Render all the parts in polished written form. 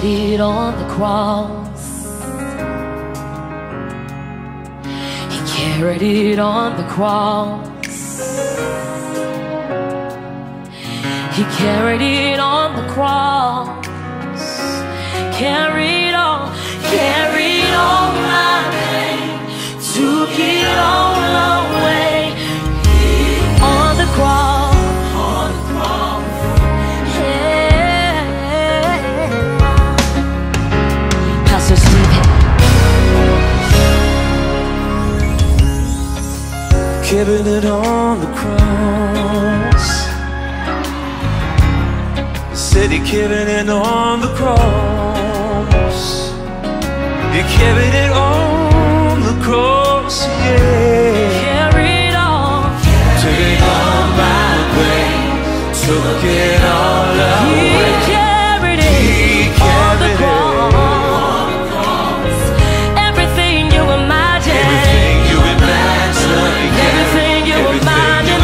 carried it on the cross. He carried it on the cross. He carried it on the cross. Carried all my pain, took it all away on the cross. Yeah. Pastor Steve. Carried it on the cross. Said he carried it on the cross. He carried it on the cross, yeah. Carried on. Took it all my way, took it all away. He carried it on the cross. Everything you imagine, everything you imagine, everything you imagine.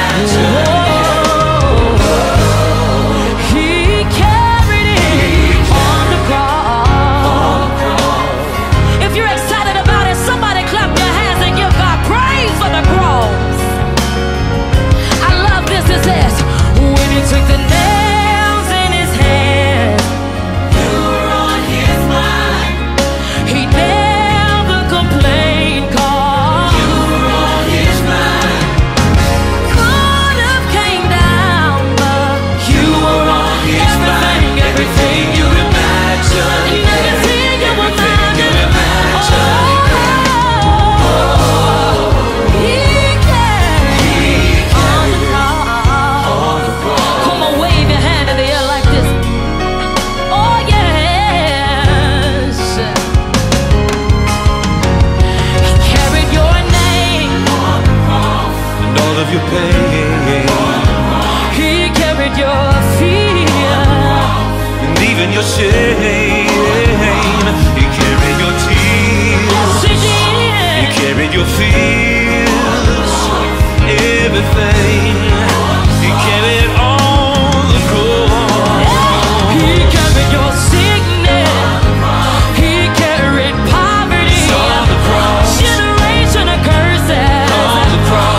Took the nails in his hands. You were on his mind. He never complained, 'cause you were on his mind. Could have came down, but you were on his mind. Everything you imagine, everything you imagine. Of your pain, he carried your fear and even your shame. He carried your tears. Yes, he did. He carried your fears. Everything. He carried all the cross. He carried your sickness. He carried poverty. On the cross. Generation of curses. On the cross.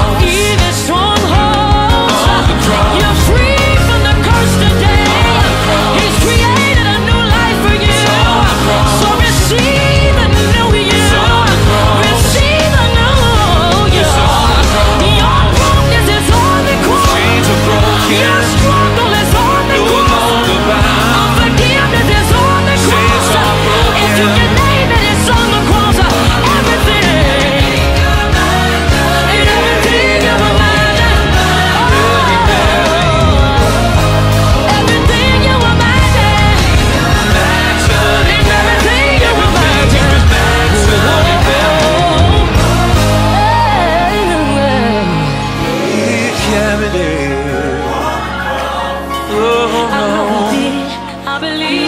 You're free from the curse today. He's created a new life for you. So receive a new you. Receive a new you. Your brokenness is on the cross. Your struggle is on the cross. Unforgiveness is on the cross. If you can name it, it's on the cross. Everything. And everything you imagine. I believe.